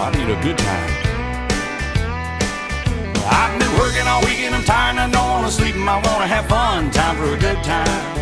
I need a good time. I've been working all week and I'm tired and I don't wanna sleep and I wanna have fun. Time for a good time.